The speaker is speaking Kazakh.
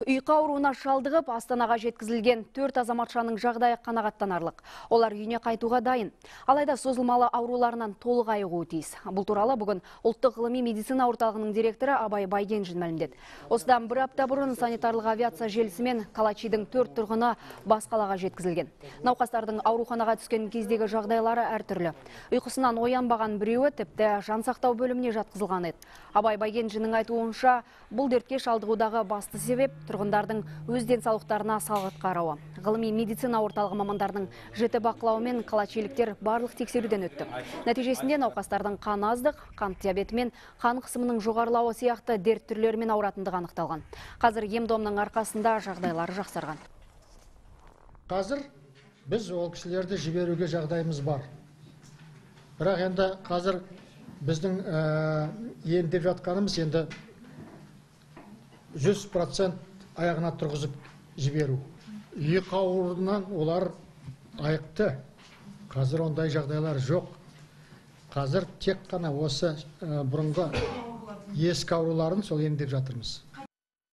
Үйқы ауруына шалдығып, Астанаға жеткізілген 4 азаматшаның жағдайы қанағаттанарлық. Олар үйіне қайтуға дайын. Алайда созылмалы ауруларынан толық айығуы тиіс. Бұл туралы бүгін Ұлттық ғылыми медицина орталығының директоры Абай Байгенжин мәлімдеді. Осыдан бір апта бұрын санитарлық авиация желісімен Калачидің 4 тұрғыны бас қалаға жеткізілген. Науқастардың ауруханаға түскен кездегі жағдайлары әртүрлі. Ұйқысынан оянбаған біреуі тіпті жансақтау бөліміне жатқызылған еді. Абай Байгенжиннің айтуынша, бұл дертке шалдығудағы басты себеп тұрғындардың өз денсаулықтарына салғырт қарауы. Ғылыми медицина орталығы мамандарының жіті бақылауымен калачиліктер барлық тексеруден өтті. Нәтижесінде науқастардың қан аздық, қант диабеті мен қан қысымының жоғарылауы сияқты дерт түрлерімен ауыратындығы анықталған. Қазір ем-домның арқасында жағдайлары жақсарған. Қазір біз ол кісілерді жіберуге жағдайымыз бар. Бірақ енді қазір біздің емдеп жатқанымыз енді 100% аяғына тұрғызып жіберу. Үйқы ауруынан олар айықты. Қазір ондай жағдайлар жоқ. Қазір тек қана осы бұрынғы ескі ауруларын сол емдеп жатырмыз.